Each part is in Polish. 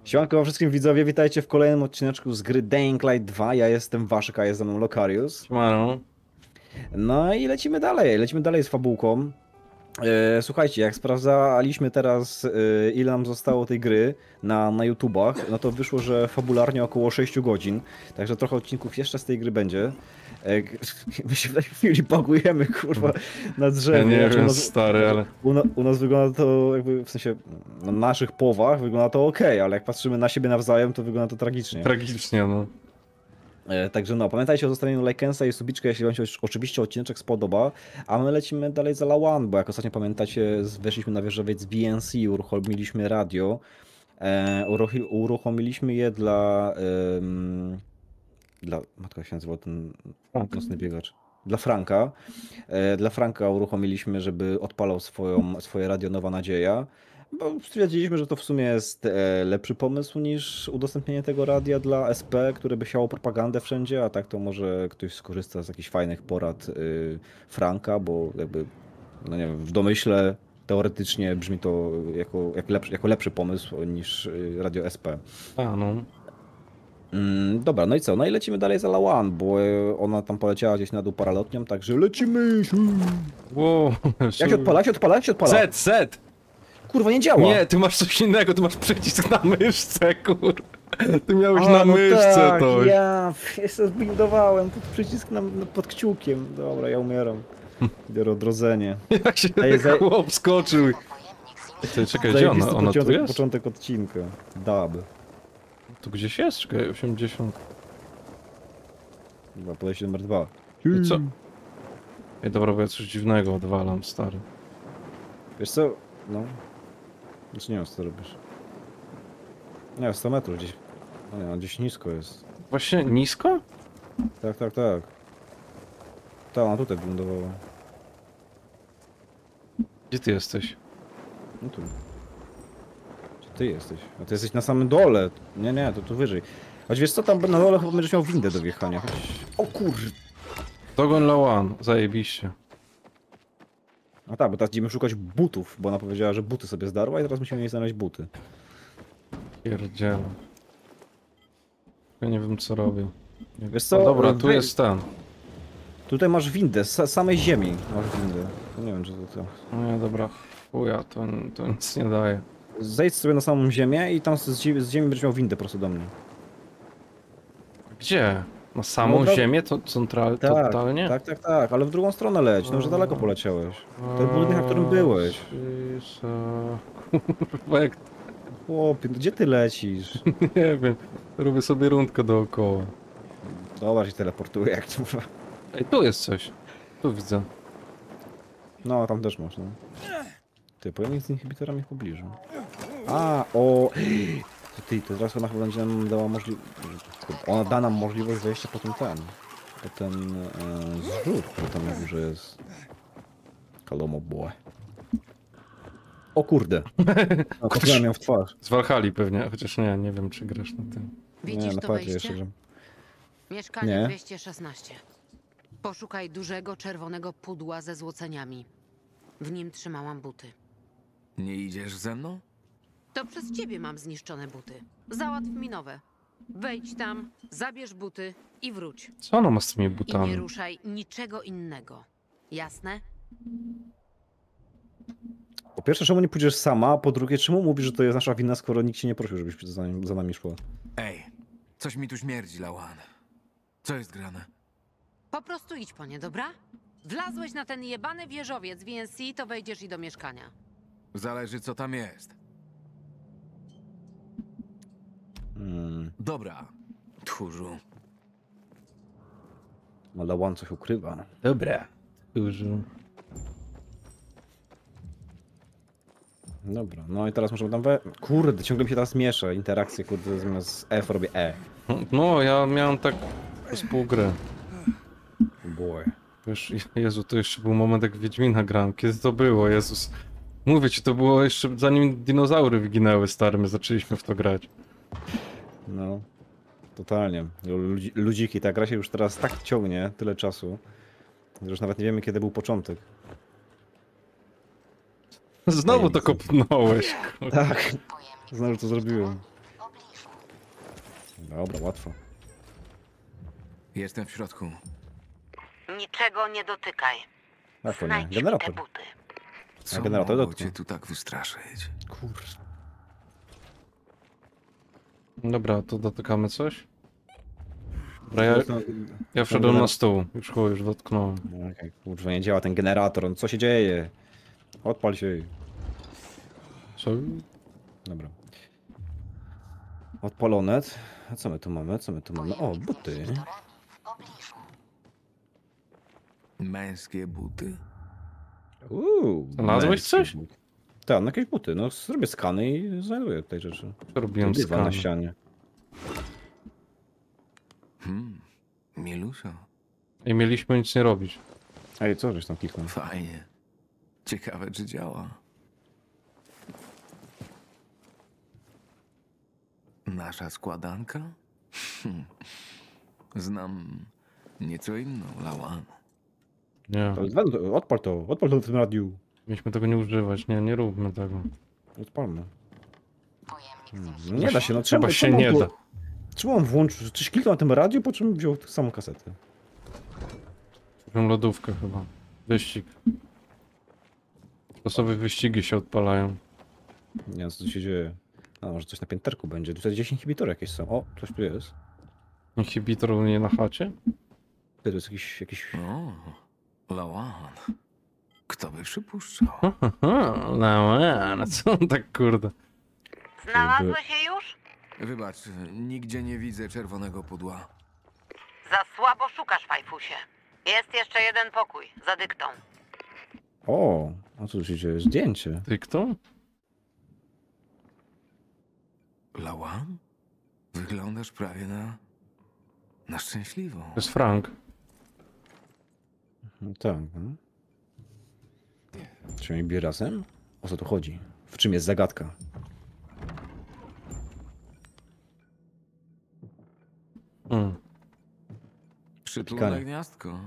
Siemanko wam wszystkim widzowie, witajcie w kolejnym odcineczku z gry Dying Light 2. Ja jestem Waszek, a jest ze mną Lokarius. Siemano. No i lecimy dalej z fabułką. Słuchajcie, jak sprawdzaliśmy teraz ile nam zostało tej gry na YouTubach, no to wyszło, że fabularnie około 6 godzin, także trochę odcinków jeszcze z tej gry będzie. My się w tej chwili bagujemy, kurwa, na drzewie. Ja nie Znaczy, wiem, stary, ale... U nas wygląda to jakby, w sensie, na naszych powach wygląda to ok, ale jak patrzymy na siebie nawzajem, to wygląda to tragicznie. Tragicznie, no. Także no, pamiętajcie o zostawieniu lajkensa i subiczka, jeśli wam się oczywiście odcineczek spodoba, a my lecimy dalej za Lawan, bo jak ostatnio pamiętacie, weszliśmy na wieżowiec BNC, uruchomiliśmy radio, uruchomiliśmy je matka się nazywał ten nocny biegacz, dla Franka uruchomiliśmy, żeby odpalał swoje radio Nowa Nadzieja. Bo stwierdziliśmy, że to w sumie jest lepszy pomysł niż udostępnienie tego radia dla SP, które by siało propagandę wszędzie, a tak to może ktoś skorzysta z jakichś fajnych porad Franka, bo jakby, no nie wiem, w domyśle teoretycznie brzmi to jako lepszy pomysł niż radio SP. A, no. Dobra, no i co? No i lecimy dalej za Lawan, bo ona tam poleciała gdzieś na dół paralotnią, także lecimy! Wow. Jak się odpala? Jak się odpala? Z! Kurwa, nie działa! Nie, ty masz coś innego, ty masz przycisk na myszce, kur. Ty miałeś na myszce tak, to. ja zbindowałem pod przycisk pod kciukiem. Dobra, ja umieram. Biorę odrodzenie. Jak się Ej, ten chłop skoczył. Ty, czekaj, gdzie ona? Ona tu jest? Początek odcinka. Dab. Tu gdzieś jest? Czekaj, 80. Chyba podejście numer 2. I co? Ej, dobra, bo ja coś dziwnego odwalam, stary. Wiesz co? No. Znaczy nie wiem, co ty robisz. Nie, 100 metrów gdzieś. No nie, no, gdzieś nisko jest. Właśnie nisko? Tak. Ta, ona tutaj wylądowała. Gdzie ty jesteś? No tu. Gdzie ty jesteś? A ty jesteś na samym dole. Nie, to tu wyżej. Choć wiesz co, tam na dole chyba będziesz miał windę do wjechania. Choć... O kur... Dogon Lawan, zajebiście. No tak, bo teraz idziemy szukać butów, bo ona powiedziała, że buty sobie zdarła i teraz musimy jej znaleźć buty. Pierdziele. Ja nie wiem, co robię. Wiesz co? O, dobra, tu jest ten. Tutaj masz windę, z samej ziemi masz windę. To nie wiem, czy to... No nie, dobra, chuja, to nic nie daje. Zejdź sobie na samą ziemię i tam z ziemi będziesz miał windę prosto do mnie. Gdzie? Na samą No, ziemię? To totalnie? Tak, ale w drugą stronę leć, no że daleko poleciałeś. To jest budynek, na którym byłeś. Kurwa, jak... Chłopie, gdzie ty lecisz? Nie wiem, robię sobie rundkę dookoła. Dobra, się teleportuję, jak to mówię. Ej, tu jest coś. Tu widzę. No, tam też masz, no. Ty, pojemnik z inhibitorami w pobliżu. A, o... To teraz ona chyba będzie nam dała możliwość... Ona da nam możliwość wejścia po ten zrzut, który tam na górze jest. Kalomo boy. O kurde. No, trafiłem ją w twarz. Z Walhali pewnie, chociaż nie wiem, czy grasz na tym. Widzisz na to padzie jeszcze wejście? gram. Mieszkanie Nie. 216. Poszukaj dużego czerwonego pudła ze złoceniami. W nim trzymałam buty. Nie idziesz ze mną? To przez ciebie mam zniszczone buty. Załatw mi nowe. Wejdź tam, zabierz buty i wróć. Co ona ma z tymi I butami? nie ruszaj niczego innego. Jasne? Po pierwsze, czemu nie pójdziesz sama, a po drugie, czemu mówisz, że to jest nasza wina, skoro nikt cię nie prosił, żebyś za nami szła? Ej, coś mi tu śmierdzi, Lawan. Co jest grane? Po prostu idź po nie, dobra? Wlazłeś na ten jebany wieżowiec VNC, to wejdziesz i do mieszkania. Zależy, co tam jest. Dobra, tchórzu. Malawan coś ukrywa. Dobra. Już... Dobra, no i teraz możemy tam Kurde, ciągle mi się teraz miesza. Interakcje, kurde, zamiast F robię E. No, ja miałem tak przez pół gry. Boy. Wiesz, Jezu, to jeszcze był moment, jak Wiedźmina grałem. Kiedy to było, Jezus? Mówię ci, to było jeszcze zanim dinozaury wyginęły, stary, my zaczęliśmy w to grać. No, totalnie. Ludziki, ta gra się już teraz tak ciągnie, tyle czasu, że już nawet nie wiemy, kiedy był początek. Znowu to kopnąłeś. Tak, znowu to zrobiłem. Dobra, łatwo. Jestem w środku. Niczego nie dotykaj. Jak to nie? Znajdź mi te Generator. buty. Co generator mogło dotknął. cię tu tak wystraszyć? Kurwa. Dobra, to dotykamy coś? Dobra, ja wszedłem na stół. Już dotknąłem. Okej, kurwa, nie działa ten generator. No co się dzieje? Odpal się. Co? Dobra. Odpalone. A co my tu mamy? Co my tu mamy? O, buty. Męskie buty? Znalazłeś męskie coś? buty. Tak, no jakieś buty. No zrobię skany i znajduję tutaj rzeczy. Robiłem Dywan na skan. ścianie. Milusio. I mieliśmy nic nie robić. Ej, co żeś tam kliknął? Fajnie. Ciekawe, czy działa. Nasza składanka? Znam nieco inną, Lawan. Nie, Odpal to w tym radiu. mieliśmy tego nie używać. Nie róbmy tego. Odpalmy. No nie da się, no Chyba się nie da. Czemu on włączył? Coś kliknął na tym radiu, po czym wziął samą kasetę? Kupiłem lodówkę chyba. Wyścig. Losowe wyścigi się odpalają. Nie wiem, co tu się dzieje. A może coś na pięterku będzie. Tutaj gdzieś inhibitory jakieś są. O, coś tu jest. Inhibitor nie na chacie? Ty, to jest jakiś... O, Lawan. Kto by przypuszczał? No, co on tak kurde. Znalazłeś się już? Wybacz, nigdzie nie widzę czerwonego pudła. Za słabo szukasz, Fajfusie. Jest jeszcze jeden pokój, za dyktą. O, a co tu się dzieje? Zdjęcie. Ty kto? Lawan? Wyglądasz prawie na szczęśliwą. To jest Frank. No tak. No. Czy oni byli razem? O co tu chodzi? W czym jest zagadka? Przytulne Pikanie. gniazdko.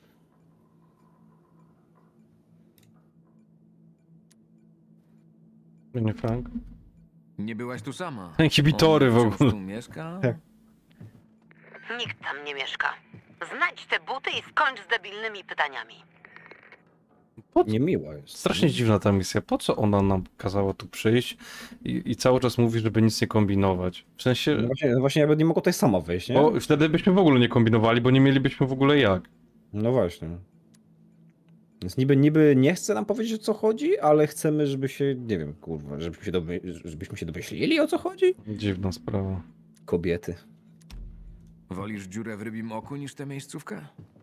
Nie Frank? Nie byłaś tu sama. Inhibitory w On wciąż ogóle. tu mieszka? Nikt tam nie mieszka. Znajdź te buty i skończ z debilnymi pytaniami. Niemiła jest. Strasznie dziwna ta misja. Po co ona nam kazała tu przyjść i cały czas mówi, żeby nic nie kombinować? W sensie, No właśnie ja bym nie mogła tutaj sama wejść, nie? bo wtedy byśmy w ogóle nie kombinowali, bo nie mielibyśmy w ogóle jak. No właśnie. Więc niby nie chce nam powiedzieć, o co chodzi, ale chcemy, żeby się, nie wiem, kurwa, żebyśmy się domyślili, o co chodzi? Dziwna sprawa. Kobiety. Wolisz dziurę w rybim oku niż tę miejscówkę?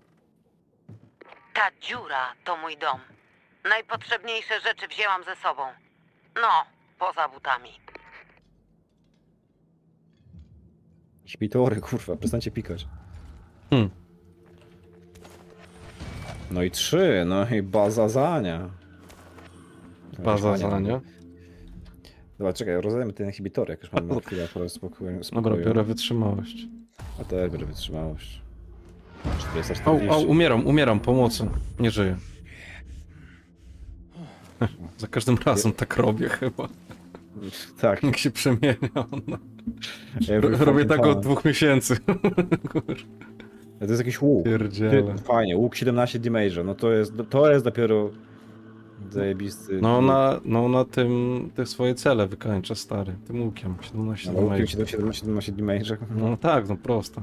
Ta dziura to mój dom. Najpotrzebniejsze rzeczy wzięłam ze sobą. No, poza butami. Inhibitory, kurwa, przestańcie pikać. No i 3, no i baza zania. Baza za, nie? Dobra, czekaj, rozdajemy te inhibitory, jak już mamy chwilę akurat spokoju. Dobra, biorę wytrzymałość. A też biorę wytrzymałość. Au, 440. umieram, pomocy. Nie żyję. Za każdym razem tak robię chyba. Tak. Jak się przemieniam. No. Every Robię fucking tak time. od 2 miesięcy. To jest jakiś łuk. Pierdziele. Fajnie, łuk 17 damage'a, no to jest dopiero zajebisty. No na tym te swoje cele wykańcza stary. Tym łukiem. 17 No, łukiem damage. 17 damage'a. No tak, no prosto.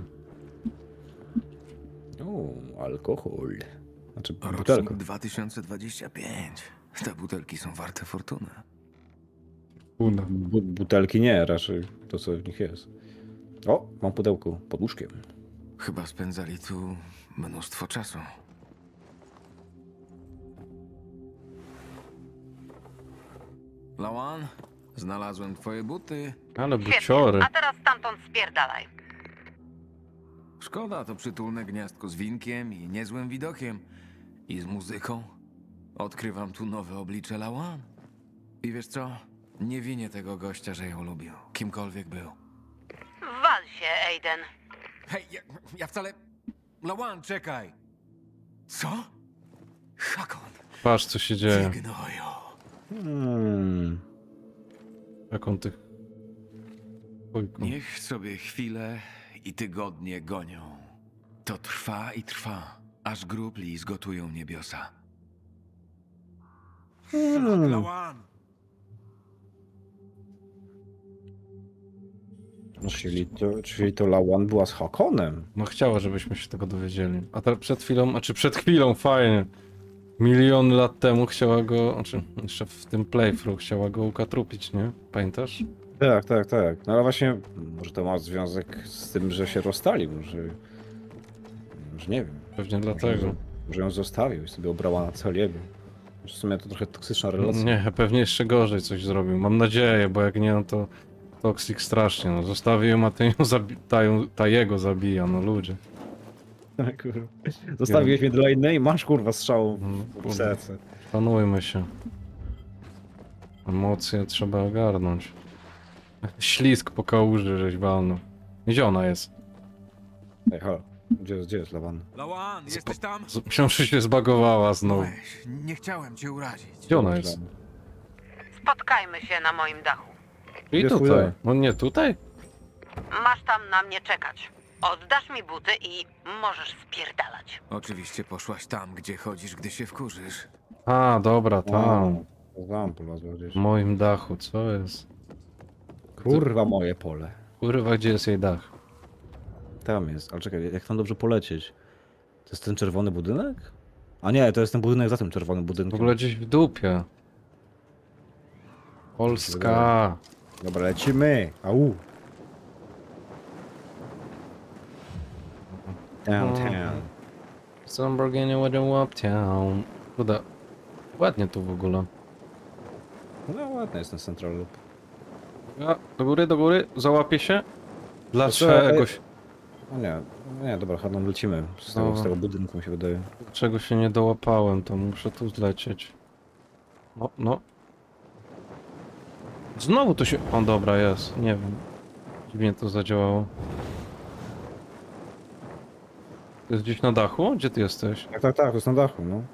O, alkohol. Znaczy Rocznik butelka. 2025. Te butelki są warte fortunę. Una. Butelki nie, raczej to co w nich jest. O, mam pudełko pod łóżkiem. Chyba spędzali tu mnóstwo czasu. Lawan, znalazłem twoje buty. Ale Świetnie, buciory. a teraz stamtąd spierdalaj. Szkoda, to przytulne gniazdko z winkiem i niezłym widokiem. I z muzyką. Odkrywam tu nowe oblicze Lawan. I wiesz co? Nie winię tego gościa, że ją lubił. Kimkolwiek był. Wal się, Aiden. Hej, ja wcale... Lawan, czekaj! Co? Hakon, Patrz co się dzieje. ty gnoju. Hmm. Jak on tych... Wujku. Niech sobie chwile i tygodnie gonią. To trwa i trwa, aż grubli zgotują niebiosa. No, czyli to Lawan była z Hakonem. No chciała, żebyśmy się tego dowiedzieli. A teraz przed chwilą, fajnie. Miliony lat temu chciała go, jeszcze w tym playthrough chciała go ukatrupić, nie? Pamiętasz? Tak, tak, tak. No ale właśnie, może to ma związek z tym, że się rozstali, może nie wiem. Pewnie dlatego. Może ją zostawił i sobie obrała na Celiego. W sumie to trochę toksyczna relacja. Nie, pewnie jeszcze gorzej coś zrobił. Mam nadzieję, bo jak nie, no to Toxic strasznie, no. Zostawił ją, a ta jego zabija, no ludzie. Kurwa. Zostawiłeś mnie dla innej, masz kurwa strzał w serce. Panujmy się. Emocje trzeba ogarnąć. Ślizg po kałuży żeś walnął. Gdzie ona jest? Ej, halo. Gdzie jest Lawan? Lawan, jesteś tam? Myślałem, że się zbagowała znowu. Weź, nie chciałem cię urazić. Gdzie ona jest? Spotkajmy się na moim dachu. I Gdzie tutaj. chujowe? No nie tutaj? Masz tam na mnie czekać. Oddasz mi buty i możesz spierdalać. Oczywiście poszłaś tam, gdzie chodzisz, gdy się wkurzysz. A, dobra, tam. Tam polazła gdzieś. W moim dachu, co jest? Kurwa moje pole. Kurwa, gdzie jest jej dach? Tam jest, ale czekaj, jak tam dobrze polecieć? To jest ten czerwony budynek? A nie, to jest ten budynek za tym czerwonym W budynkiem. ogóle gdzieś w dupie. Polska. Dobra, lecimy. Au. Downtown. Lamborghini with a uptown. Kurde, ładnie tu w ogóle. No ładny jest ten Central Loop. A, do góry, załapię się. Dla To co, czegoś, No nie, dobra, chodź, lecimy. Dobra. Z tego budynku mi się wydaje. czego się nie dołapałem, to muszę tu zlecieć. No. Znowu to się... O, dobra, jest. Nie wiem. Dziwnie to zadziałało. To jest gdzieś na dachu? Gdzie ty jesteś? Tak, to jest na dachu, no.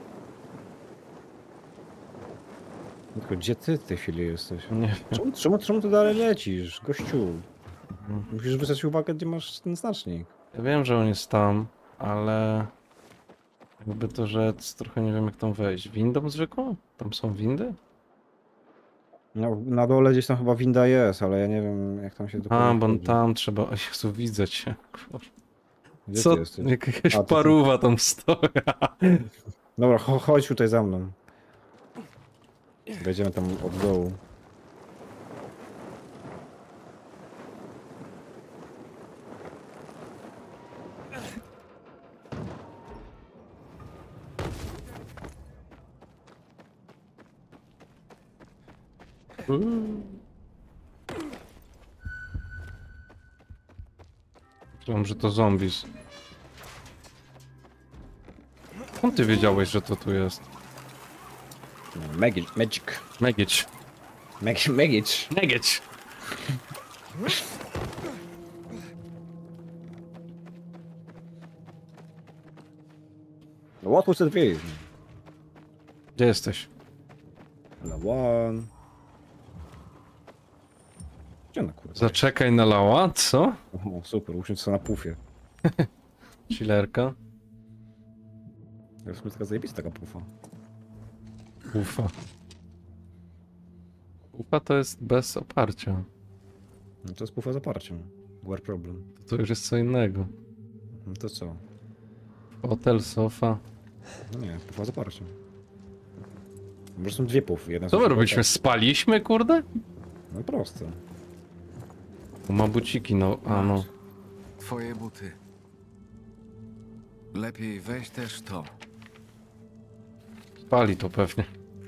Tylko gdzie ty w tej chwili jesteś? Nie wiem. Czemu ty dalej lecisz, gościu? Musisz zwrócić uwagę, gdzie masz ten znacznik. Ja wiem, że on jest tam, ale... Jakby to rzec, trochę nie wiem jak tam wejść. Windą zwykłą? Tam są windy? No, na dole gdzieś tam chyba winda jest, ale ja nie wiem, jak tam się A, dokładnie bo wchodzi. tam trzeba... O Jezu, widzę cię. Gdzie Co? ty jesteś? Jakaś A, to ty. paruwa tam stoi. Dobra, chodź tutaj za mną. Wejdziemy tam od dołu. Myślałem, że to zombies. Skąd ty wiedziałeś, że to tu jest? Magic. Megić. Magic. Megić! No łatwo sobie drzwi. Gdzie jesteś? Lawan. Gdzie ona kurwa? Zaczekaj na lała, co? O, super, usiądź sobie na pufie. Chillerka. To jest taka zajebista taka pufa. Ufa. Ufa to jest bez oparcia. No to jest pufa z oparciem. War problem. To już jest co innego. No to co? Hotel, sofa. No nie, pufa z oparciem. Może są dwie pufy. Jedna Co my z- robiliśmy? Spaliśmy, kurde? No proste. Tu ma buciki, no, a no. Twoje buty. Lepiej weź też to. Spali to pewnie.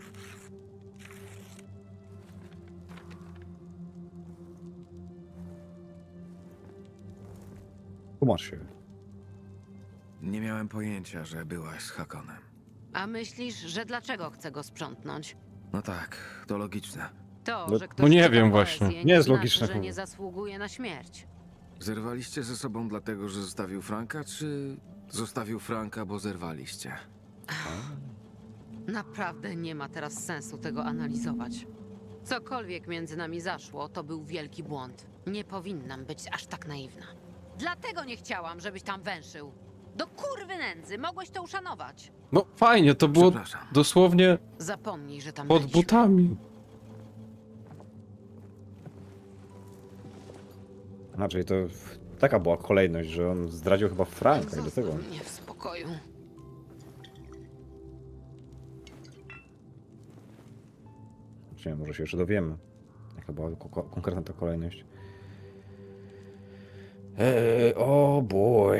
Tu masz się. Nie miałem pojęcia, że byłaś z Hakonem. A myślisz, że dlaczego chcę go sprzątnąć? No tak, to logiczne. To, No- że ktoś no nie czyta wiem poezję, właśnie. Nie jest znaczy, logiczne, że kurwa. nie zasługuje na śmierć. Zerwaliście ze sobą dlatego, że zostawił Franka, czy zostawił Franka, bo zerwaliście? Naprawdę nie ma teraz sensu tego analizować. Cokolwiek między nami zaszło, to był wielki błąd. Nie powinnam być aż tak naiwna. Dlatego nie chciałam, żebyś tam węszył. Do kurwy nędzy, mogłeś to uszanować. No fajnie, to było Przepraszam. dosłownie Zapomnij, że tam pod byliśmy. butami. Znaczy, to taka była kolejność, że on zdradził chyba Franka i do tego. Zostaw mnie w spokoju. Czy nie, może się jeszcze dowiemy. Jaka była konkretna ta kolejność. Oh boy.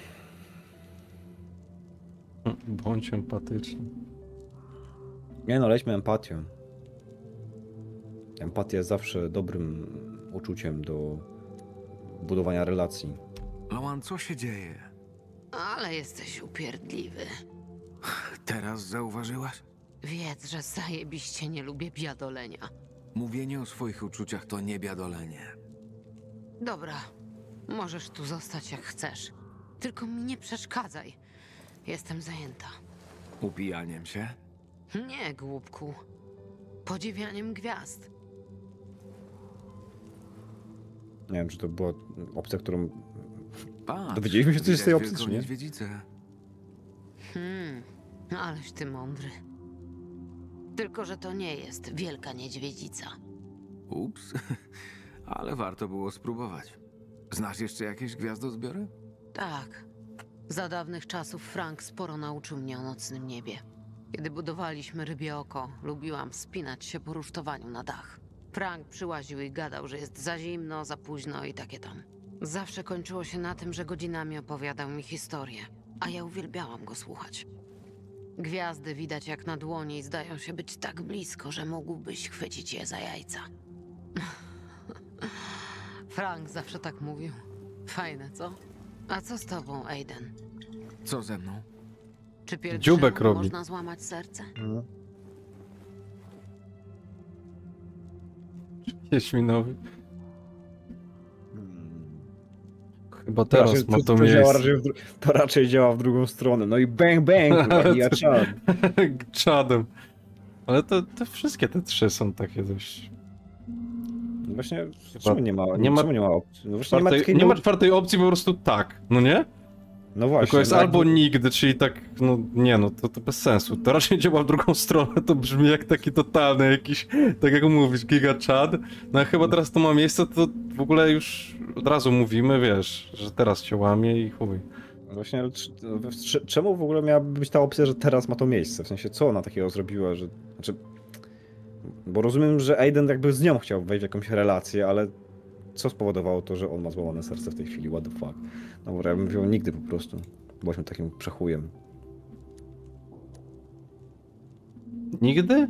Bądź empatyczny. Nie no, lećmy empatią. Empatia jest zawsze dobrym uczuciem do budowania relacji. Lawan, co się dzieje? Ale jesteś upierdliwy. Teraz zauważyłaś? Wiedz, że zajebiście nie lubię biadolenia. Mówienie o swoich uczuciach to nie biadolenie. Dobra, możesz tu zostać jak chcesz. Tylko mi nie przeszkadzaj. Jestem zajęta. Upijaniem się? Nie, głupku. Podziwianiem gwiazd. Nie wiem, czy to była opcja, którą... Patrz, Dowiedzieliśmy się coś z tej widać opcji, wielką czy nie? niedźwiedzicę. Aleś ty mądry. Tylko, że to nie jest wielka niedźwiedzica. Ups, ale warto było spróbować. Znasz jeszcze jakieś gwiazdozbiory? Tak. Za dawnych czasów Frank sporo nauczył mnie o nocnym niebie. Kiedy budowaliśmy rybie oko, lubiłam wspinać się po rusztowaniu na dach. Frank przyłaził i gadał, że jest za zimno, za późno i takie tam. Zawsze kończyło się na tym, że godzinami opowiadał mi historię, a ja uwielbiałam go słuchać. Gwiazdy widać jak na dłoni i zdają się być tak blisko, że mógłbyś chwycić je za jajca. Frank zawsze tak mówił. Fajne, co? A co z tobą, Aiden? Co ze mną? Czy pierwszemu Dziubek robi. można złamać serce? Jaśminowy. Chyba To teraz raczej, ma to to działa miejsce. raczej to raczej działa w drugą stronę. No i bang bang, kurwa, ja czad. Czadem. Ale to wszystkie te trzy są takie dość... No właśnie, czemu nie ma, nie ma- czemu nie ma opcji? No właśnie Nie ma czwartej opcji, po prostu tak, no nie? No właśnie. Tylko jest tak, albo nigdy, czyli tak, no nie no, to bez sensu. To raczej działa w drugą stronę, to brzmi jak taki totalny jakiś, tak jak mówisz, giga chad. No a chyba teraz to ma miejsce, to w ogóle już od razu mówimy, wiesz, że teraz cię łamie i chuj. No właśnie, ale czemu w ogóle miałaby być ta opcja, że teraz ma to miejsce? W sensie, co ona takiego zrobiła, że... Znaczy, bo rozumiem, że Aiden jakby z nią chciał wejść w jakąś relację, ale co spowodowało to, że on ma złamane serce w tej chwili? What the fuck? No bo ja bym wziął nigdy po prostu. Byliśmy takim przechujem. Nigdy?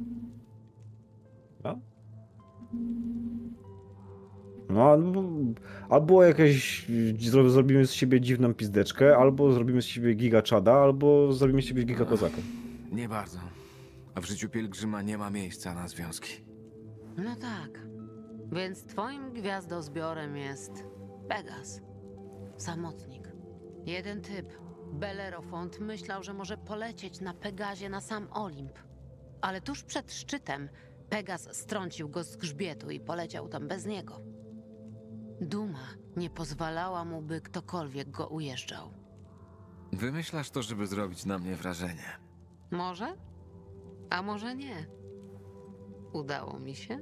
No, albo jakieś zrobimy z siebie dziwną pizdeczkę, albo zrobimy z siebie giga czada, albo zrobimy z siebie giga kozaka. Nie bardzo. A w życiu pielgrzyma nie ma miejsca na związki. No tak. Więc twoim gwiazdozbiorem jest Pegas. Samotnik. Jeden typ, Bellerofont, myślał, że może polecieć na Pegazie na sam Olimp. Ale tuż przed szczytem Pegas strącił go z grzbietu i poleciał tam bez niego. Duma nie pozwalała mu, by ktokolwiek go ujeżdżał. Wymyślasz to, żeby zrobić na mnie wrażenie. Może? A może nie? Udało mi się?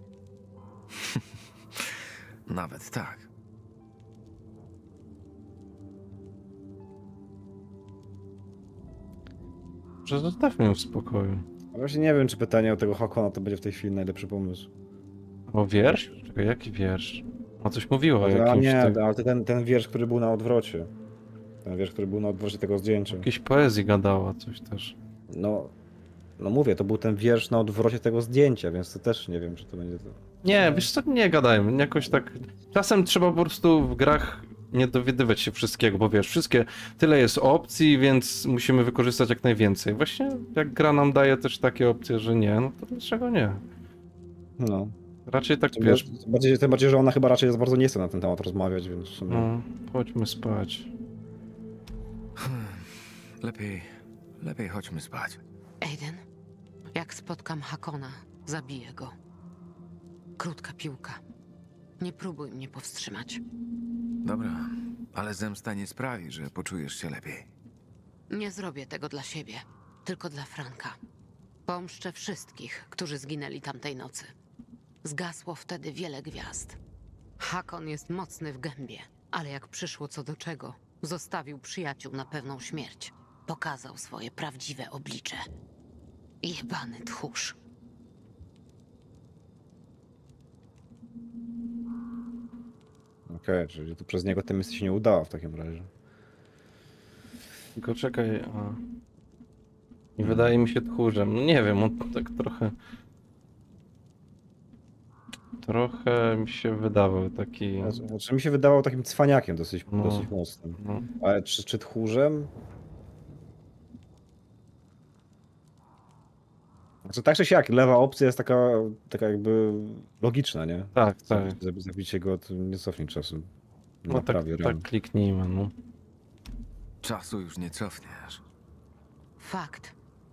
Nawet tak. Że zostawmy ją w spokoju. A właśnie nie wiem, czy pytanie o tego Hakona to będzie w tej chwili najlepszy pomysł. O wiersz? Czekaj, jaki wiersz? O coś mówiło o A jakimś... nie, tak- ale ten wiersz, który był na odwrocie. Ten wiersz, który był na odwrocie tego zdjęcia. Jakiejś poezji gadała, coś też. No mówię, to był ten wiersz na odwrocie tego zdjęcia, więc to też nie wiem, czy to będzie to. Nie, wiesz co, nie gadajmy, jakoś tak... Czasem trzeba po prostu w grach nie dowiadywać się wszystkiego, bo wiesz, tyle jest opcji, więc musimy wykorzystać jak najwięcej. Właśnie jak gra nam daje też takie opcje, że nie, no to dlaczego nie? No. Raczej tak, wiesz, Tym bardziej, że ona chyba raczej za bardzo nie chce na ten temat rozmawiać, więc w sumie... no, chodźmy spać. Lepiej chodźmy spać. Aiden, jak spotkam Hakona, zabiję go. Krótka piłka. Nie próbuj mnie powstrzymać. Dobra, ale zemsta nie sprawi, że poczujesz się lepiej. Nie zrobię tego dla siebie, tylko dla Franka. Pomszczę wszystkich, którzy zginęli tamtej nocy. Zgasło wtedy wiele gwiazd. Hakon jest mocny w gębie, ale jak przyszło co do czego, zostawił przyjaciół na pewną śmierć. Pokazał swoje prawdziwe oblicze. Jebany tchórz. Okej, czyli to przez niego ta misja się nie udała w takim razie. Tylko czekaj, a... Nie wydaje mi się tchórzem. No nie wiem, on tak trochę... Trochę mi się wydawał taki... Znaczy mi się wydawał takim cwaniakiem dosyć No. mocnym. No, Ale czy tchórzem? Znaczy tak czy siak, lewa opcja jest taka jakby logiczna, nie? tak, tak. Zabicie go, to nie cofnij czasu. No tak, Naprawię tak ran. kliknijmy, no. Czasu już nie cofniesz. Fakt.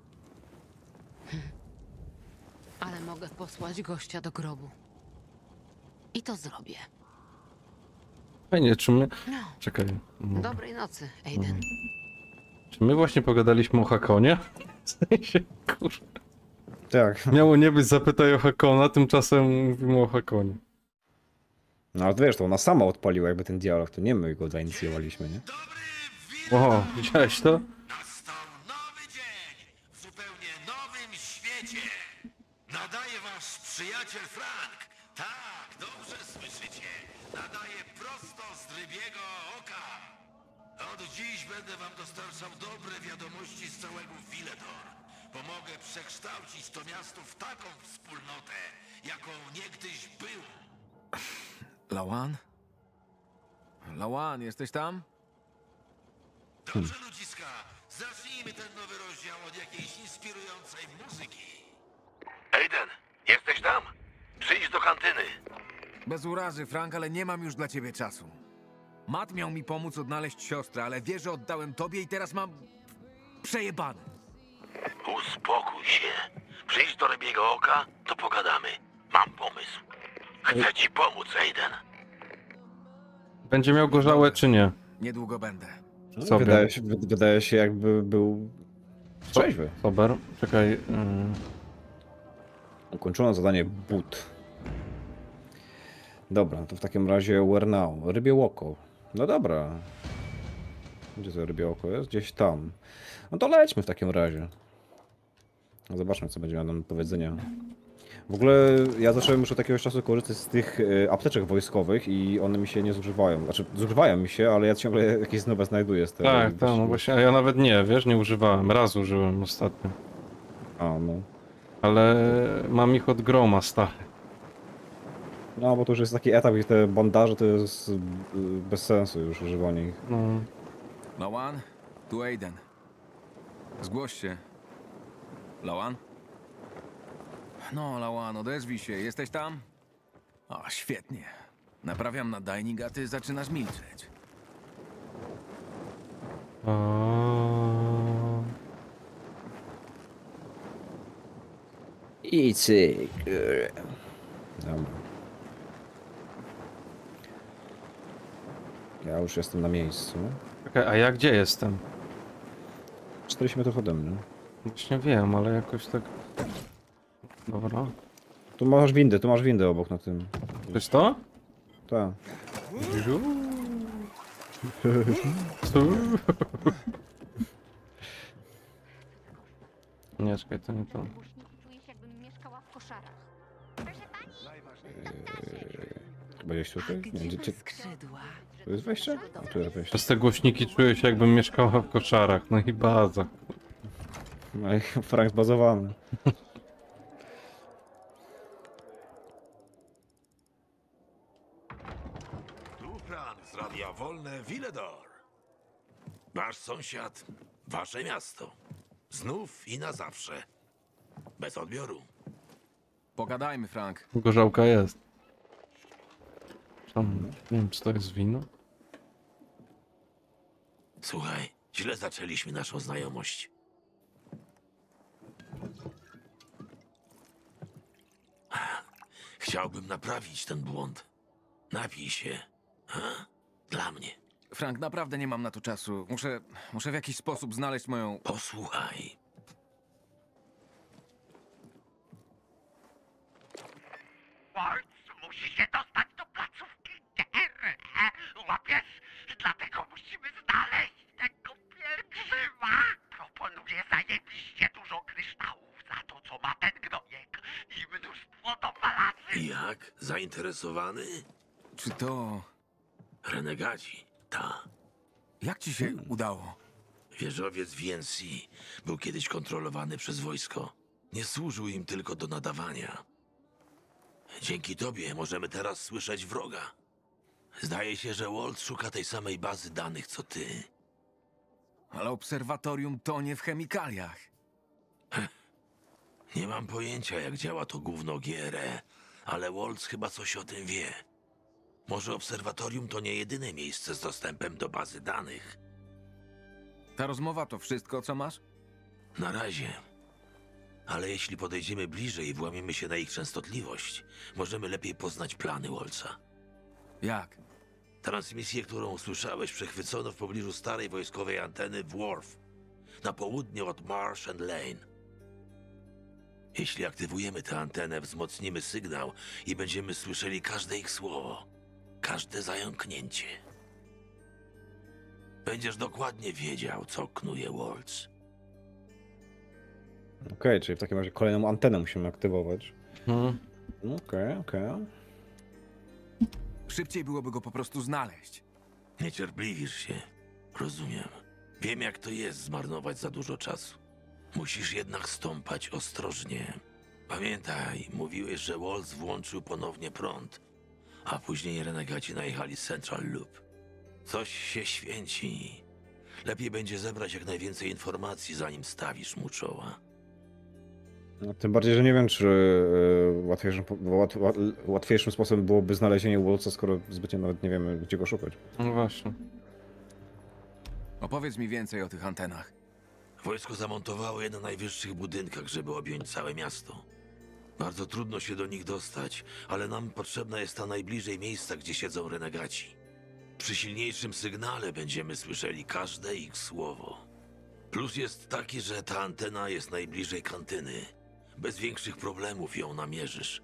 Ale mogę posłać gościa do grobu. I to zrobię. Fajnie, czy my... No, Czekaj. No. dobrej nocy, Aiden. Czy my właśnie pogadaliśmy o Hakonie? W sensie, kurwa. Tak. Miało nie być zapytaj o Hakona, tymczasem mówimy o Hakonie. No ale wiesz, to ona sama odpaliła jakby ten dialog, to nie my go zainicjowaliśmy, nie? O, widziałeś to? Nastał nowy dzień w zupełnie nowym świecie. Nadaje wasz przyjaciel Frank. Tak, dobrze słyszycie. Nadaje prosto z rybiego oka. Od dziś będę wam dostarczał dobre wiadomości z całego Villedor. Pomogę przekształcić to miasto w taką wspólnotę, jaką niegdyś było. Lawan? Lawan, jesteś tam? Dobrze, ludziska. Zacznijmy ten nowy rozdział od jakiejś inspirującej muzyki. Aiden, jesteś tam? Przyjdź do kantyny. Bez urazy, Frank, ale nie mam już dla ciebie czasu. Matt miał mi pomóc odnaleźć siostrę, ale wie, że oddałem tobie i teraz mam... przejebane. Uspokój się. Przyjdź do rybiego oka, to pogadamy. Mam pomysł. Chcę ci pomóc, Aiden. Będzie miał gorzałe czy nie? Niedługo będę. Sobie. Wydaje się jakby był trzeźwy. Sober. Czekaj. Ukończono zadanie but. Dobra, to w takim razie where now? Rybie oko. No dobra. Gdzie to rybie oko jest? Gdzieś tam. No to lećmy w takim razie. Zobaczmy, co będzie miał nam do powiedzenia. W ogóle ja zacząłem już od jakiegoś czasu korzystać z tych apteczek wojskowych i one mi się nie zużywają. Znaczy, zużywają mi się, ale ja ciągle jakieś nowe znajduję z tego. Tak, tak, no właśnie, a ja nawet nie, wiesz, nie używałem. Raz użyłem ostatnio. A, no. Ale mam ich od groma, stary. No, bo to już jest taki etap, gdzie te bandaże to jest bez sensu już używanie ich. No. Lawan, tu Aiden. Zgłoś się. Lawan? No, Lawan, odezwij się. Jesteś tam? O, świetnie. Naprawiam nadajnik, a ty zaczynasz milczeć. I cyk. Dobra. Ja już jestem na miejscu. Czekaj, a ja gdzie jestem? 40 metrów ode mnie. Właśnie wiem, ale jakoś tak... Dobra. Tu masz windę obok na tym. To jest to? Tak. Nie, czekaj, to nie to. Czuję się, jakbym mieszkała w koszarach. Proszę pani, Chyba gdzieś tutaj? Nie, gdzie, skrzydła? tu jest wejście? A, tu jest wejście. Przez te głośniki czuję się, jakbym mieszkała w koszarach. No i baza. No i Frank zbazowany. Tu Frank z Radia Wolne Villedor. Wasz sąsiad, wasze miasto. Znów i na zawsze. Bez odbioru. Pogadajmy, Frank. Gorzałka jest. Tam, nie wiem, czy to jest wino? Słuchaj, źle zaczęliśmy naszą znajomość. Chciałbym naprawić ten błąd. Napij się. Ha? Dla mnie. Frank, naprawdę nie mam na to czasu. Muszę w jakiś sposób znaleźć moją... Posłuchaj. Waltz musi się dostać do placówki DR. Łapiesz? Dlatego musimy znaleźć tego pielgrzyma. Proponuję zajebiście dużo kryształów za to, co ma ten gnojek i mnóstwo dopalaczy. Jak? Zainteresowany? Czy to... Renegaci. Ta. Jak ci się udało? Wieżowiec VNC był kiedyś kontrolowany przez wojsko. Nie służył im tylko do nadawania. Dzięki tobie możemy teraz słyszeć wroga. Zdaje się, że Walt szuka tej samej bazy danych co ty. Ale obserwatorium tonie w chemikaliach. Nie mam pojęcia, jak działa to gówno GRE, ale Waltz chyba coś o tym wie. Może obserwatorium to nie jedyne miejsce z dostępem do bazy danych. Ta rozmowa to wszystko, co masz? Na razie. Ale jeśli podejdziemy bliżej i włamiemy się na ich częstotliwość, możemy lepiej poznać plany Waltza. Jak? Transmisję, którą usłyszałeś, przechwycono w pobliżu starej wojskowej anteny w Wharf, na południe od Marsh and Lane. Jeśli aktywujemy tę antenę, wzmocnimy sygnał i będziemy słyszeli każde ich słowo, każde zająknięcie. Będziesz dokładnie wiedział, co knuje Waltz. Okej, czyli w takim razie kolejną antenę musimy aktywować. Hmm. Okej. Szybciej byłoby go po prostu znaleźć. Niecierpliwisz się. Rozumiem. Wiem, jak to jest zmarnować za dużo czasu. Musisz jednak stąpać ostrożnie. Pamiętaj, mówiłeś, że Waltz włączył ponownie prąd, a później renegaci najechali Central Loop. Coś się święci. Lepiej będzie zebrać jak najwięcej informacji, zanim stawisz mu czoła. No, tym bardziej, że nie wiem, czy łatwiejszym sposobem byłoby znalezienie Waltza, skoro zbytnio nawet nie wiemy, gdzie go szukać. No właśnie. Opowiedz mi więcej o tych antenach. Wojsko zamontowało je na najwyższych budynkach, żeby objąć całe miasto. Bardzo trudno się do nich dostać, ale nam potrzebna jest ta najbliżej miejsca, gdzie siedzą renegaci. Przy silniejszym sygnale będziemy słyszeli każde ich słowo. Plus jest taki, że ta antena jest najbliżej kantyny. Bez większych problemów ją namierzysz.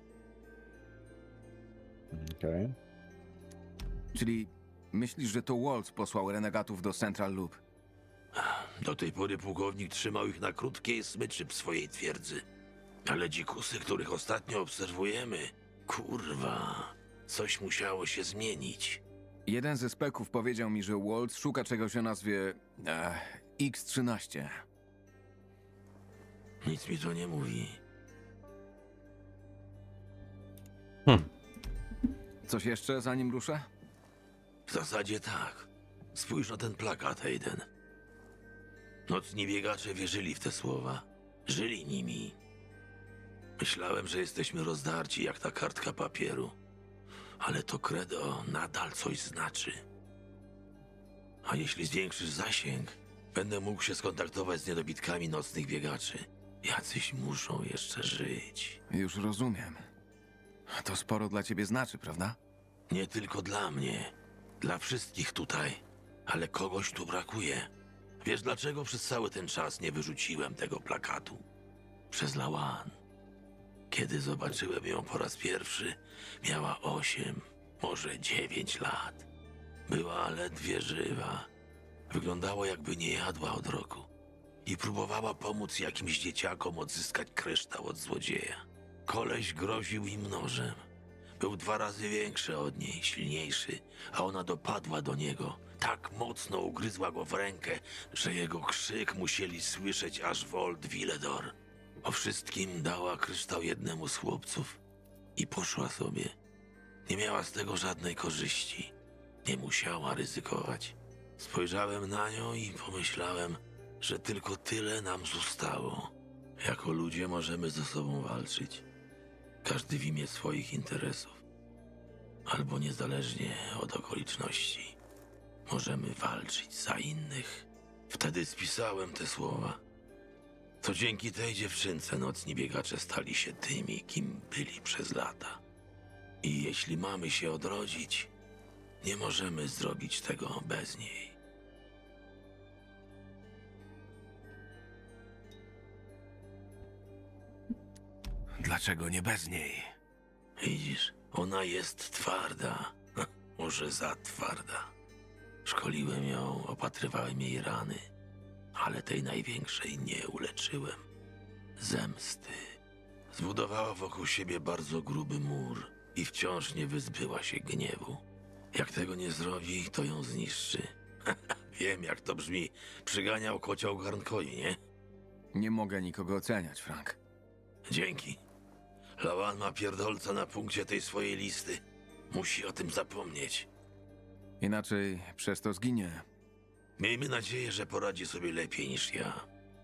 Okej. Czyli myślisz, że to Waltz posłał renegatów do Central Loop? Do tej pory pułkownik trzymał ich na krótkiej smyczy w swojej twierdzy. Ale dzikusy, których ostatnio obserwujemy, kurwa, coś musiało się zmienić. Jeden ze speków powiedział mi, że Waltz szuka czegoś o nazwie X-13. Nic mi to nie mówi. Coś jeszcze, zanim ruszę? W zasadzie tak. Spójrz na ten plakat, Aiden. Nocni biegacze wierzyli w te słowa. Żyli nimi. Myślałem, że jesteśmy rozdarci jak ta kartka papieru. Ale to credo nadal coś znaczy. A jeśli zwiększysz zasięg, będę mógł się skontaktować z niedobitkami nocnych biegaczy. Jacyś muszą jeszcze żyć. Już rozumiem. To sporo dla ciebie znaczy, prawda? Nie tylko dla mnie. Dla wszystkich tutaj. Ale kogoś tu brakuje. Wiesz, dlaczego przez cały ten czas nie wyrzuciłem tego plakatu? Przez Lawan. Kiedy zobaczyłem ją po raz pierwszy, miała 8, może 9 lat. Była ledwie żywa. Wyglądało, jakby nie jadła od roku. I próbowała pomóc jakimś dzieciakom odzyskać kryształ od złodzieja. Koleś groził im nożem. Był 2 razy większy od niej, silniejszy, a ona dopadła do niego. Tak mocno ugryzła go w rękę, że jego krzyk musieli słyszeć aż w Old Villedor. O wszystkim dała kryształ jednemu z chłopców i poszła sobie. Nie miała z tego żadnej korzyści. Nie musiała ryzykować. Spojrzałem na nią i pomyślałem, że tylko tyle nam zostało. Jako ludzie możemy ze sobą walczyć. Każdy w imię swoich interesów. Albo niezależnie od okoliczności. Możemy walczyć za innych. Wtedy spisałem te słowa. To dzięki tej dziewczynce nocni biegacze stali się tymi, kim byli przez lata. I jeśli mamy się odrodzić, nie możemy zrobić tego bez niej. Dlaczego nie bez niej? Widzisz, ona jest twarda. Może za twarda. Szkoliłem ją, opatrywałem jej rany, ale tej największej nie uleczyłem. Zemsty. Zbudowała wokół siebie bardzo gruby mur i wciąż nie wyzbyła się gniewu. Jak tego nie zrobi, to ją zniszczy. Wiem, jak to brzmi. Przyganiał kocioł garnkoi, nie? Nie mogę nikogo oceniać, Frank. Dzięki. Lawan ma pierdolca na punkcie tej swojej listy. Musi o tym zapomnieć. Inaczej przez to zginie. Miejmy nadzieję, że poradzi sobie lepiej niż ja.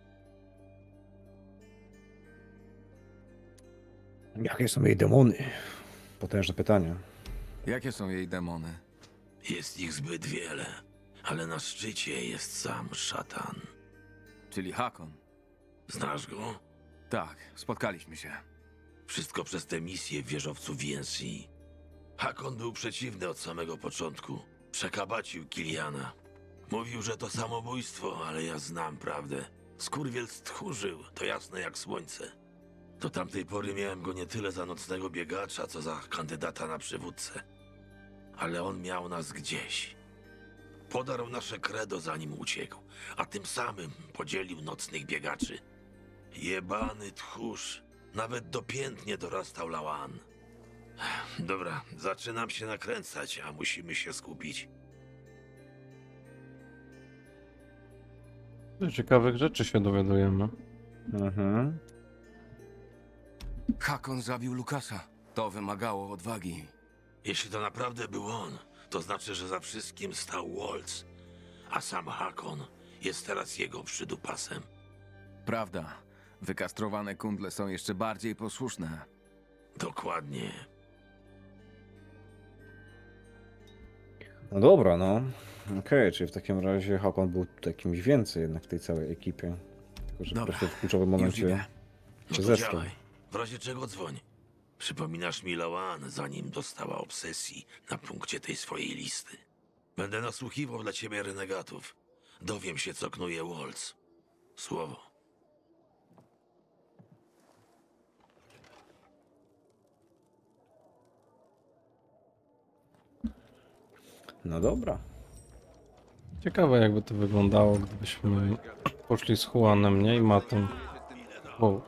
Jakie są jej demony? Potężne pytanie. Jakie są jej demony? Jest ich zbyt wiele, ale na szczycie jest sam szatan. Czyli Hakon. Znasz go? Tak, spotkaliśmy się. Wszystko przez tę misję w wieżowcu VNC. Hakon był przeciwny od samego początku. Przekabacił Kiliana. Mówił, że to samobójstwo, ale ja znam prawdę. Skurwiel stchórzył, to jasne jak słońce. Do tamtej pory miałem go nie tyle za nocnego biegacza, co za kandydata na przywódcę. Ale on miał nas gdzieś. Podarł nasze credo, zanim uciekł, a tym samym podzielił nocnych biegaczy. Jebany tchórz. Nawet dopiętnie dorastał Lawan. Dobra, zaczynam się nakręcać, a musimy się skupić. Ciekawych rzeczy się dowiadujemy. Mhm. Hakon zabił Lukasa. To wymagało odwagi. Jeśli to naprawdę był on, to znaczy, że za wszystkim stał Waltz, a sam Hakon jest teraz jego przydupasem. Prawda. Wykastrowane kundle są jeszcze bardziej posłuszne. Dokładnie. No dobra, no. Okej, czyli w takim razie Hakon był kimś więcej jednak w tej całej ekipie. Tylko, że po Dobra, prostu w kluczowym już momencie idę. No się to zesrał. działaj. W razie czego dzwoń. Przypominasz mi Lawan, zanim dostała obsesji na punkcie tej swojej listy. Będę nasłuchiwał dla ciebie renegatów. Dowiem się, co knuje Waltz. Słowo. No dobra. Ciekawe jakby to wyglądało, gdybyśmy poszli z Juanem, nie? I Mattem. Wow.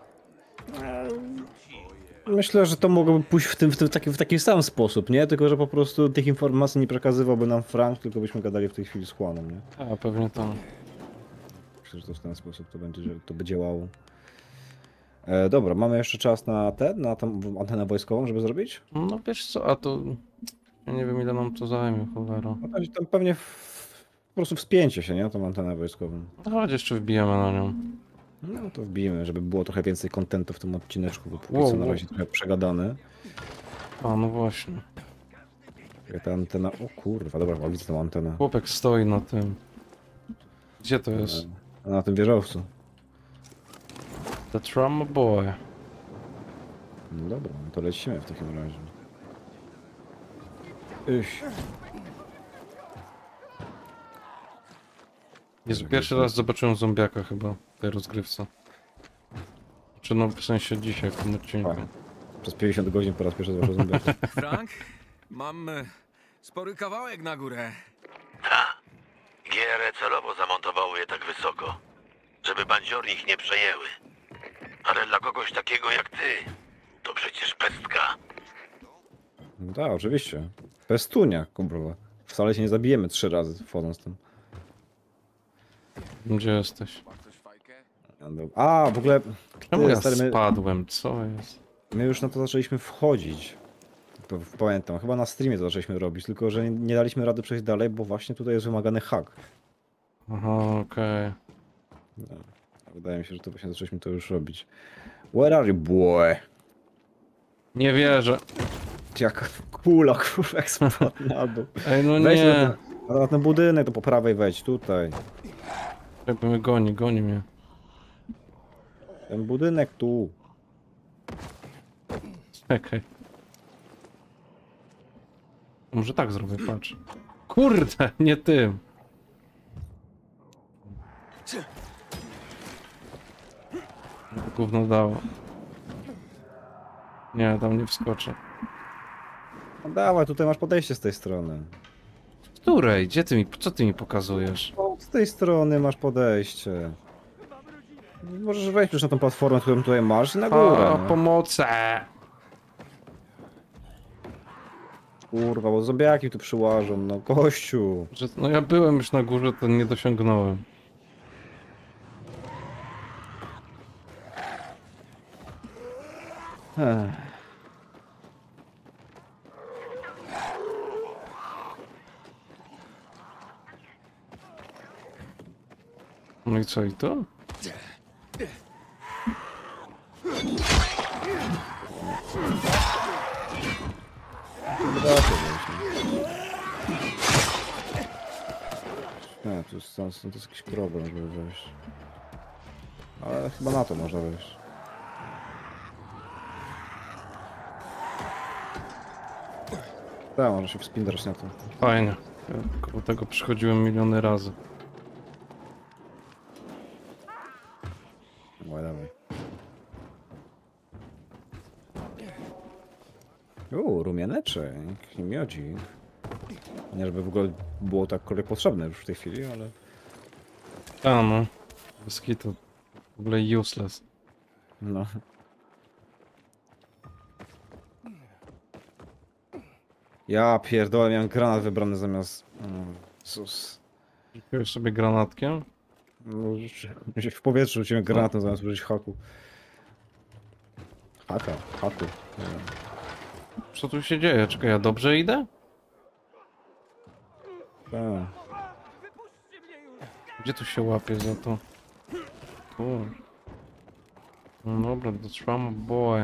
Myślę, że to mogłoby pójść w taki sam sposób, nie? Tylko, że po prostu tych informacji nie przekazywałby nam Frank, tylko byśmy gadali w tej chwili z Juanem, nie? A pewnie to. Myślę, że to w ten sposób to będzie, że to by działało. Dobra, mamy jeszcze czas na tą antenę wojskową, żeby zrobić? No wiesz co, a to... Ja nie wiem ile nam to zajmie, cholera. No, będzie tam pewnie po prostu wspięcie się, nie? Na tą antenę wojskową. No chodź jeszcze wbijemy na nią. No to wbijmy, żeby było trochę więcej kontentu w tym odcineczku, bo póki Wow, co na wow. razie trochę przegadane. A no właśnie. Ta antena, o kurwa, dobra, chyba widzę tą antenę. Chłopek stoi na tym. Gdzie to jest? Na tym wieżowcu. The Trauma Boy. No dobra, no to lecimy w takim razie. Iś. Jezu, pierwszy raz zobaczyłem zombiaka chyba w tej rozgrywce. Czy no w sensie dzisiaj w tym odcinku. Tak. Przez 50 godzin po raz pierwszy zobaczył zombiaka. Frank, mam spory kawałek na górę. Ta. GR celowo zamontowało je tak wysoko, żeby bandziory ich nie przejęły. Ale dla kogoś takiego jak ty, to przecież pestka. No tak, oczywiście. Pestunia, kurwa. Wcale się nie zabijemy 3 razy wchodząc tam. Gdzie jesteś? A, w ogóle... Czemu Ty, ja stary, spadłem? Co jest? my już na to zaczęliśmy wchodzić. Pamiętam, chyba na streamie to zaczęliśmy robić, tylko że nie daliśmy rady przejść dalej, bo właśnie tutaj jest wymagany hack. Aha, okej. No, wydaje mi się, że to właśnie zaczęliśmy to już robić. Where are you, boy? Nie wierzę. Jaka kula, kurwa, jak spadł na dół. Ej, no Wejdź nie. na ten budynek, to po prawej wejdź, tutaj. Jakby mnie goni mnie. Ten budynek tu. Czekaj. Może tak zrobię, patrz. Kurde, nie tym. Gówno dało. Nie, tam nie wskoczę. No dawaj, tutaj masz podejście z tej strony. Z której? Gdzie ty mi, co ty mi pokazujesz? O, z tej strony masz podejście. Możesz wejść już na tą platformę, którą tutaj masz i na górę. O, No. pomocy! Kurwa, bo zombiaki tu przyłażą, no kościół. No ja byłem już na górze, to nie dosiągnąłem. Ech. No i co, i to? Nie, to jest jakiś problem, żeby wejść. Ale chyba na to można wejść. Tak, może się wspinać na to. Fajnie. Ja koło tego przychodziłem miliony razy. Dawaj, dawaj. Rumianeczek i miodzik. Nie, żeby w ogóle było takkolwiek potrzebne już w tej chwili, ale... A no. Whisky to w ogóle useless. No. Ja pierdolę, miałem granat wybrany zamiast... Sus. Rzuciłeś sobie granatkiem? No, w powietrzu rzuciłem granatem zamiast użyć haku. Haku. Nie wiem. Co tu się dzieje? Czekaj, ja dobrze idę? Tak. Gdzie tu się łapie za to? Tu. No dobra, dotrzymam boję.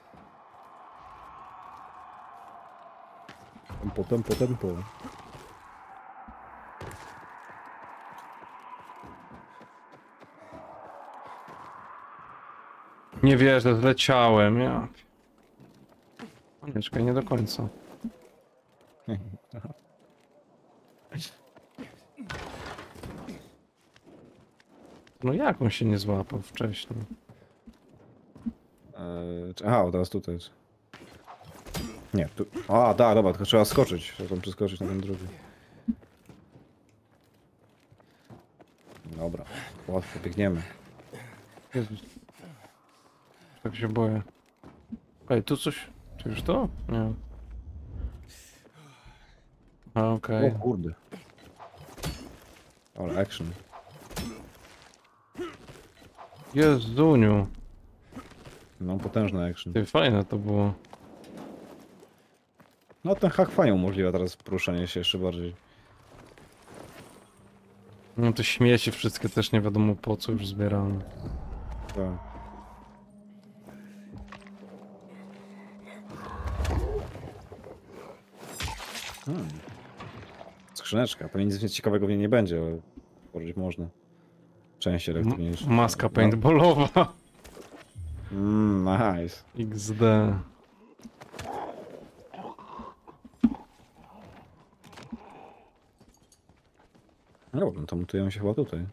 Tempo. Nie wierzę, zleciałem, ja. O nie, czekaj, nie do końca. No jak on się nie złapał wcześniej? Aha, teraz tutaj jest. Nie, tu... A, da, dobra, tylko trzeba skoczyć. Trzeba tam przeskoczyć na ten drugi. Dobra, łatwo biegniemy. Jezus. Tak się boję. Ej, tu coś... Czy już to? Nie. A, okej. O kurde. Ale action. Jezuniu. No, potężny action. Ty, fajne to było. No, ten hak fajnie umożliwia teraz poruszanie się jeszcze bardziej. No te śmieci wszystkie też nie wiadomo po co już zbierane. Tak. Skrzyneczka. Pewnie nic ciekawego w niej nie będzie, ale tworzyć można. Część elektroniczna. Maska paintballowa. Nice. XD. No, to mutujemy się chyba tutaj.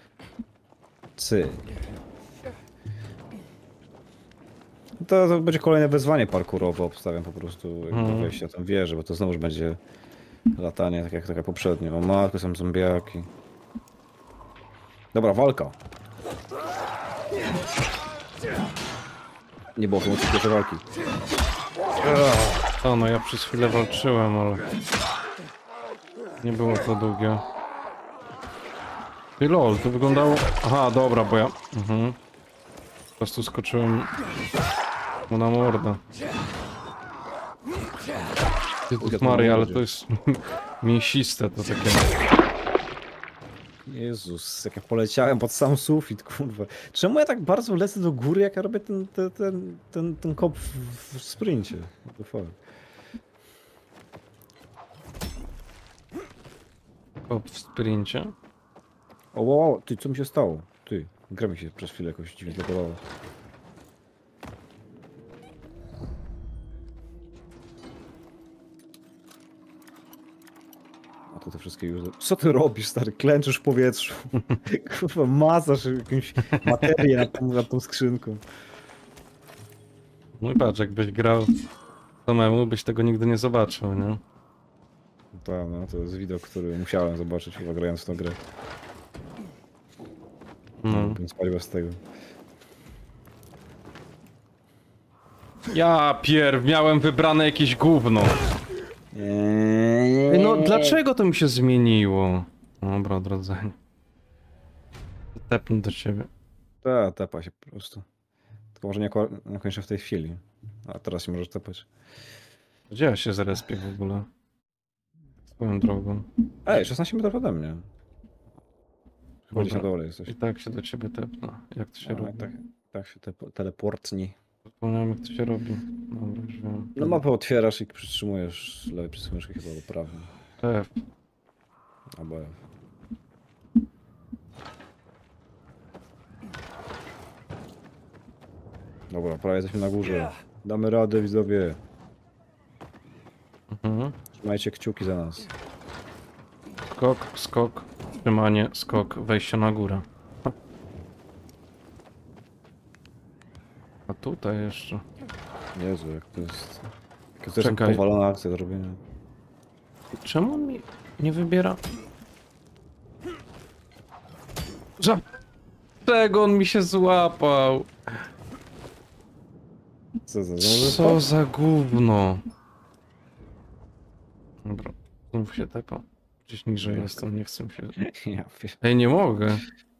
To będzie kolejne wyzwanie parkurowe, obstawiam po prostu jakby wejście na tę wieżę, bo to znowuż będzie latanie, tak jak poprzednio. O matko, są zombiaki. Dobra, walka. Nie było pomocy pierwszej walki. O, no ja przez chwilę walczyłem, ale... Nie było to długie. Ty lol, to wyglądało... Aha, dobra, bo ja... Po prostu skoczyłem mu na mordę. Jezus Maria, ale to jest mięsiste to takie. Jezus, jak ja poleciałem pod sam sufit, kurwa. Czemu ja tak bardzo lecę do góry, jak ja robię ten kop w sprincie? What the fuck? Kop w sprincie? O, wow, ty, co mi się stało? Ty, gra mi się przez chwilę jakoś dziwnie zlogowała. wszystkie już. Co ty robisz, stary? Klęczysz w powietrzu. Kurwa, masasz jakąś materię nad tą skrzynką. No i patrz, jakbyś grał samemu, byś tego nigdy nie zobaczył, nie? Tak, no to jest widok, który musiałem zobaczyć chyba grając w tą grę. No. Więc spać bez tego. Ja pierw, miałem wybrane jakieś gówno. Ej, no dlaczego to mi się zmieniło? Dobra, odrodzenie. Tepnę do ciebie. Tepa się po prostu. Tylko może niekoniecznie w tej chwili. A teraz się możesz tepać. Gdzie ja się zarespię w ogóle? Swoją drogą. Ej, 16 metrów ode mnie. Chyba gdzieś na Dobra. dole jesteś. I tak się do ciebie tepnę. Jak to się robi? Tak się teleportni. Zapomniałem, jak to się robi. Dobra, już wiem. No mapę otwierasz i przytrzymujesz lewej przycisk myszki chyba albo prawy. F. Albo F. Dobra, prawie jesteśmy na górze. Damy radę, widzowie. Mhm. Trzymajcie kciuki za nas. Skok, skok, trzymanie, skok, wejście na górę. A tutaj jeszcze. Jezu, jak to jest... Jak to jest Czekaj. powalona akcja do robienia. Czemu on mi nie wybiera? Czego on mi się złapał? Co za Co za gówno? Dobra, znów się tepa. Gdzieś niżej jestem, nie chcę się... Ja wiem. Ej, nie mogę.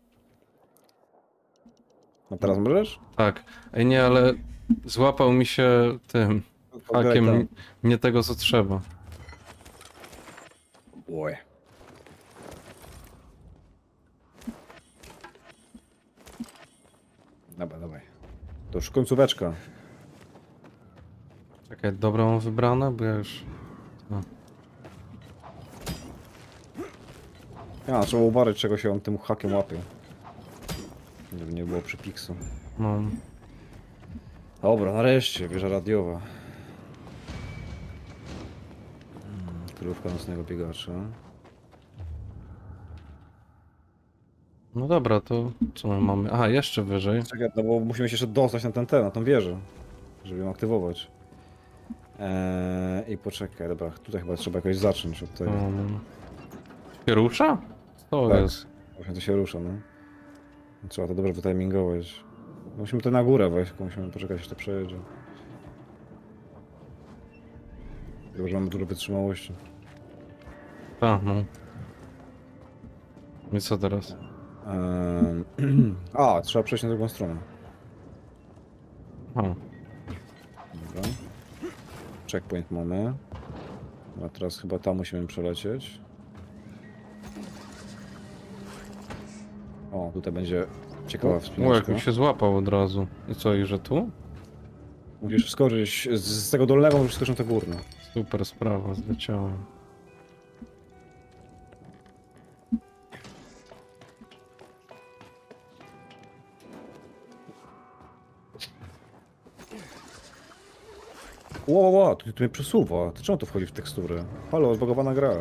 No teraz możesz? Tak. Ej, nie, ale złapał mi się tym hakiem nie tego, co trzeba. Oj. Dobra, dawaj. To już końcóweczka. Czekaj, dobra mam wybrane, bo ja już... Ja, trzeba uważać, czego się on tym hakiem łapie. Żeby nie było przypiksu. No. Dobra, nareszcie, wieża radiowa. Krówka nocnego biegacza. No dobra, to co my mamy? Aha, jeszcze wyżej. Czekaj, no bo musimy się jeszcze dostać na tą wieżę, żeby ją aktywować. I poczekaj, dobra, tutaj chyba trzeba jakoś zacząć od tego. Się rusza? To Tak. jest. Właśnie to się rusza, no. Trzeba to dobrze wytimingować. Musimy to na górę wejść, tylko musimy poczekać, aż to przejedzie. Chyba, że mamy dużo wytrzymałości. A, no. I co teraz? Trzeba przejść na drugą stronę. O, Dobra. Checkpoint mamy. A teraz chyba tam musimy przelecieć. O, tutaj będzie ciekawa jak wspinaczka. mi się złapał od razu. I co, i że tu? Musisz wskoczyć z tego dolnego, musisz skoczyć na to górne. Super sprawa, zleciałem. Ło, tu mnie przesuwa. Czemu to wchodzi w teksturę? Halo, zbagowana gra.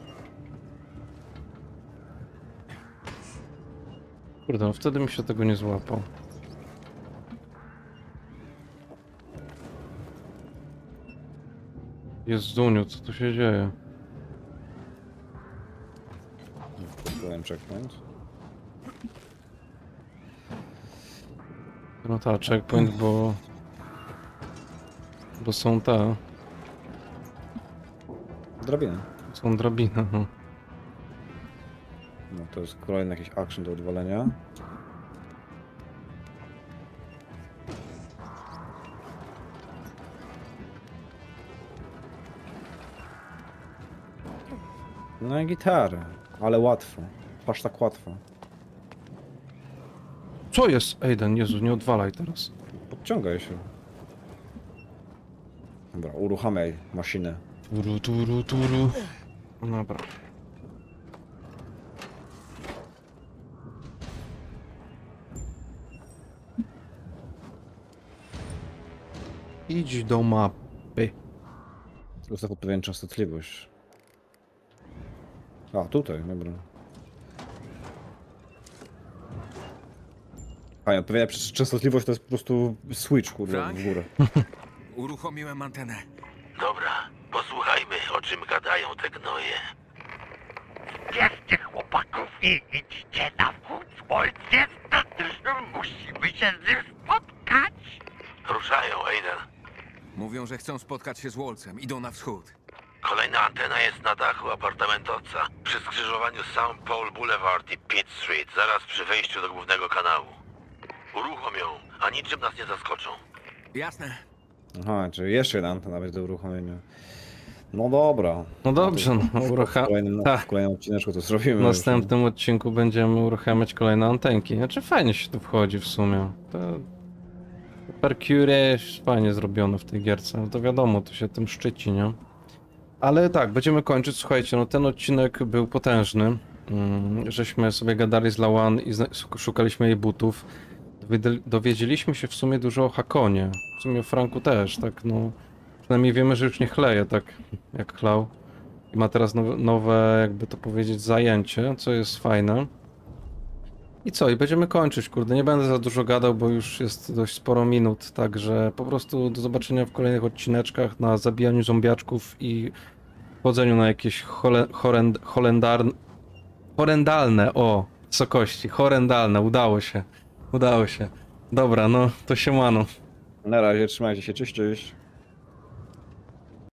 Kurde, no wtedy mi się tego nie złapał. Jezduniu, co tu się dzieje? Podałem checkpoint. No ta, checkpoint, bo... Bo są te... Drabina. Są drabiny, no. No to jest kolejny jakiś action do odwalenia. No i gitara, ale łatwo. Aż tak łatwo. Co jest? Ejden, Jezu, nie odwalaj teraz. Podciągaj się. Dobra, uruchamiaj maszynę. Turu, turu, turu. Dobra. Idź do mapy. Ustaw odpowiednią częstotliwość. A, tutaj, dobra. Fajnie, pewnie przez częstotliwość to jest po prostu switch, kurde, Frank? w górę. Uruchomiłem antenę. Dobra, posłuchajmy, o czym gadają te gnoje. Bierzcie chłopaków i idźcie na wschód. Słońce, musimy się z nim spotkać. Ruszają, Aiden. Mówią, że chcą spotkać się z Wolcem. Idą na wschód. Kolejna antena jest na dachu apartamentowca, przy skrzyżowaniu St. Paul Boulevard i Pitt Street, zaraz przy wejściu do głównego kanału. Uruchom ją, a niczym nas nie zaskoczą. Jasne. Aha, czyli jeszcze jedna antena będzie do uruchomienia. No dobra. No dobrze, no, W kolejnym odcineczku to zrobimy. W następnym odcinku będziemy uruchamiać kolejne antenki. Znaczy fajnie się tu wchodzi w sumie. To Percurie jest fajnie zrobione w tej gierce. No to wiadomo, to się tym szczyci, nie? Ale tak, będziemy kończyć. Słuchajcie, no ten odcinek był potężny. Żeśmy sobie gadali z Lawan i szukaliśmy jej butów. Dowiedzieliśmy się w sumie dużo o Hakonie. W sumie o Franku też, tak no. Przynajmniej wiemy, że już nie chleje tak jak chlał. I ma teraz nowe, jakby to powiedzieć, zajęcie, co jest fajne. I co? I będziemy kończyć, kurde. Nie będę za dużo gadał, bo już jest dość sporo minut, także po prostu do zobaczenia w kolejnych odcineczkach na zabijaniu zombiaczków i wchodzeniu na jakieś horrendalne, o, wysokości, horrendalne, udało się. Dobra, no to siemano. Na razie, trzymajcie się, cześć, cześć.